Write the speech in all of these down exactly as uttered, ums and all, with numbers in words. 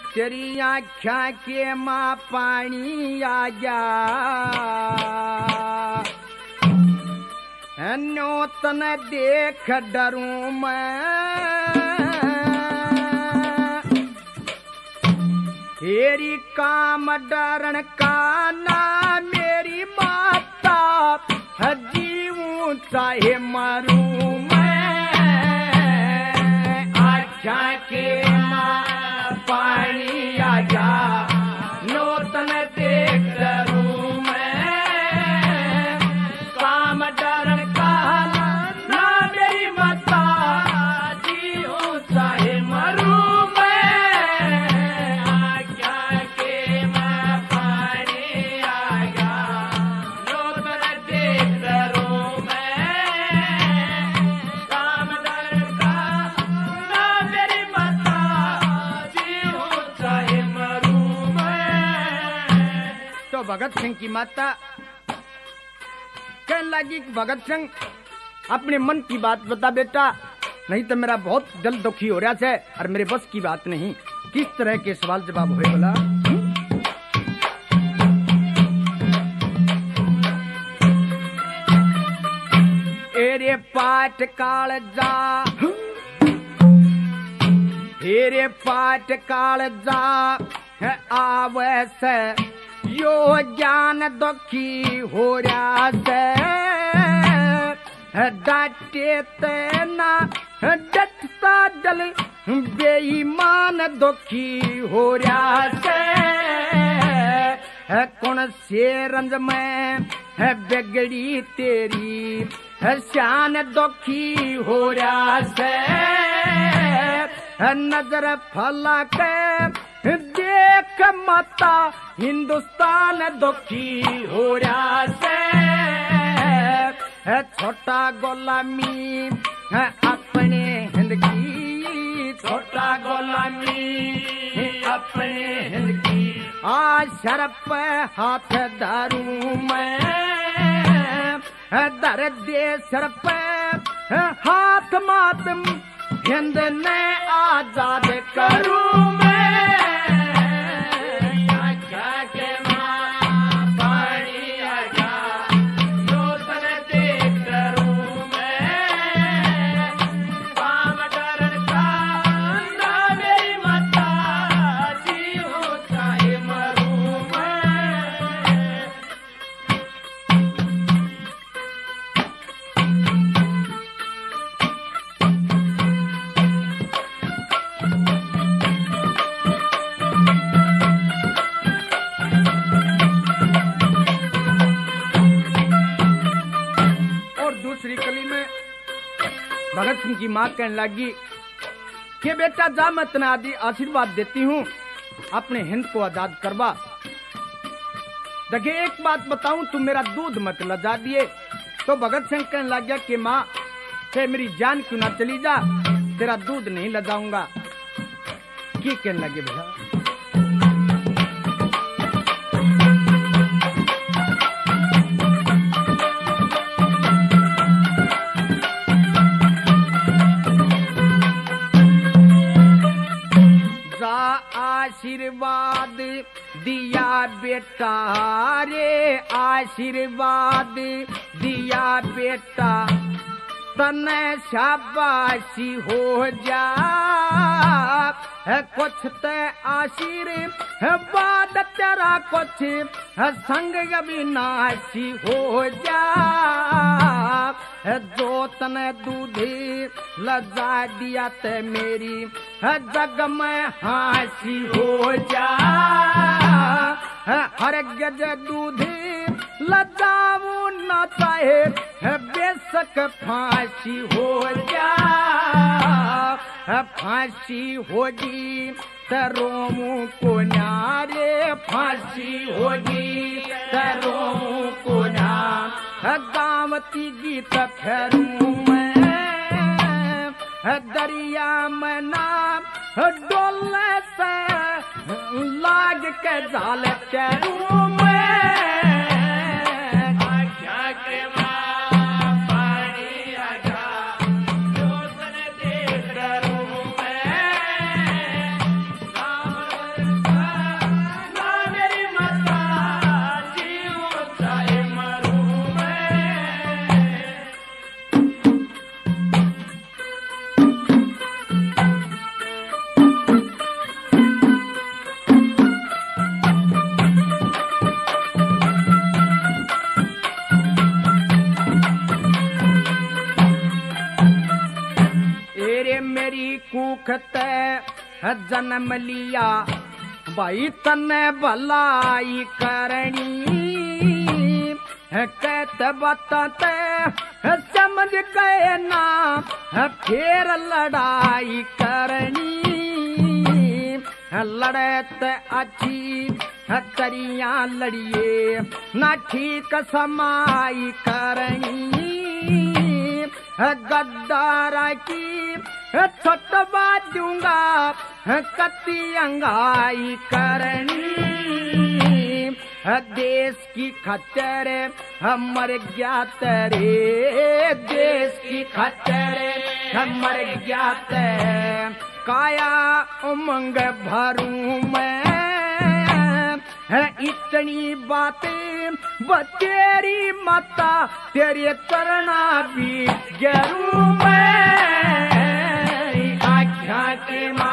तेरी आँखा के माँ पानी आ गया, न्यो तने देख डरूं मैं, तेरी काम डरन का ना मेरी माता, जीवूं चाहे मरूं मैं, आँखा के माँ पानी आ जा, नो तने देख डरूं मैं, काम डरन का ना मेरी माता, जीवूं चाहे मरूं मैं, आँखा के माँ पानी आ जा, नो तने देख डरूं मैं, काम डरन का ना मेरी माता, जीवूं चाहे मरूं मैं। तो भगत सिंह की माता कहने लगी कि भगत सिंह अपने मन की बात बता बेटा, नहीं तो मेरा बहुत दिल दुखी हो रहा है और मेरे बस की बात नहीं। किस तरह के सवाल जवाब हुए बोला? एरे पाट काल जा, हेरे पाट काल जा आवे से, यो ज्ञान दुखी हो रहा से, डांटे तेना डटता डल, बेईमान दुखी हो रहा से, कौन से रंज में बिगड़ी तेरी शान दुखी हो रहा से, नजर फला के देख माता, हिंदुस्तान दुखी हो रहा से, छोटा गुलामी अपने हिंद की, छोटा गुलामी अपने हिंद की, आ सर पे हाथ धरूं मैं, दर दे सर पे हाथ मातम, हिंद ने आजाद करूं मैं, आँखा के माँ पानी आ जा, नो तने देख डरूं मैं, काम डरन का ना मेरी माता, जीवूं चाहे मरूं मैं। दूसरी कली में भगत सिंह की मां कहने लगी कि बेटा जा, मैं तना आदि आशीर्वाद देती हूँ, अपने हिंद को आजाद करवा। देखिए एक बात बताऊं, तू मेरा दूध मत लजा दिए। तो भगत सिंह कहने लग गया कि माँ से मेरी जान क्यों ना चली जा, तेरा दूध नहीं लजाऊंगा। की कहने लगे भैया? आशीर्वाद दिया बेटा रे, आशीर्वाद दिया बेटा, तने शाबाशी हो जा, कुछ ते आशीर्वाद तेरा, कुछ संग अविनाशी हो जा, जो तने दूधी लजा दिया ते मेरी जग में हासी हो जा, हर गज दूधी लजाऊ न चाहे बेशक फांसी हो जा, फांसी होगी तरोमू को नारे, फांसी होगी तरोमू को ना, गावती गीत फेरूं मैं, दरिया में नाम डोले से लाग के जाल चरूं मैं, आँखा के माँ पानी आ जा, जो तने देख डरूं मैं, काम तेरी कूख ते जन्म लिया भाई तने भलाई करनी कहते बताते समझ गए ना फिर लड़ाई करनी लड़ते अच्छी तरिया लड़िए ना ठीक समाई करनी गद्दारा की छटवा दूंगा कति अंगाई करनी देश की खच्चर हमर ज्ञात रे देश की खच्चर हमर ज्ञात काया उमंग भरूं मैं इतनी बातें बतेरी माता तेरे करना भी गरू मैं आख्या के माँ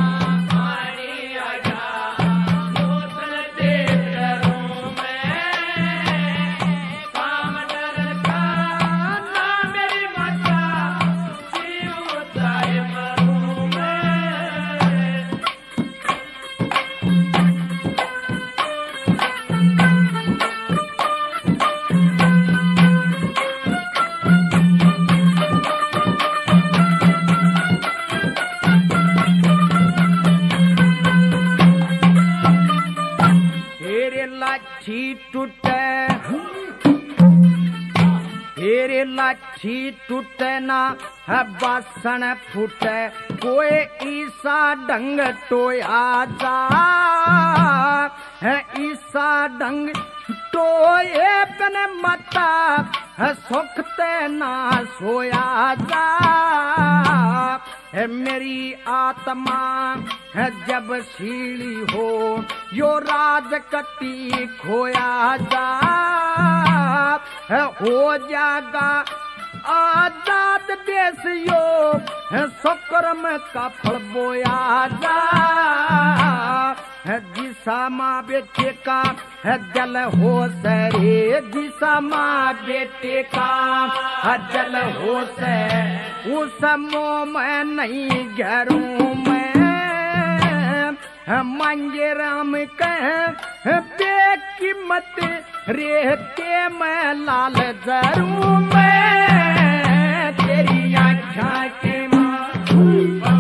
लाठी टूटे तेरे लाठी टूटे ना है बासन फूटे कोई ईसा ढंग टोया जा है ईसा ढंग टोए पन मता है सुखते ना सोया जा है मेरी आत्मा है जब सीली हो यो राज कटी खोया जा है हो जागा आजाद देश यो है सुकर्म का फल बोया जा है जिसा माँ बेटे का है जल हो सरे जिसा माँ बेटे का है जल हो से उस मोह में नहीं घरूं मैं मांगे राम कह बे कीमत रेहते मैं लाल जरूं मैं तेरी आँखा के माँ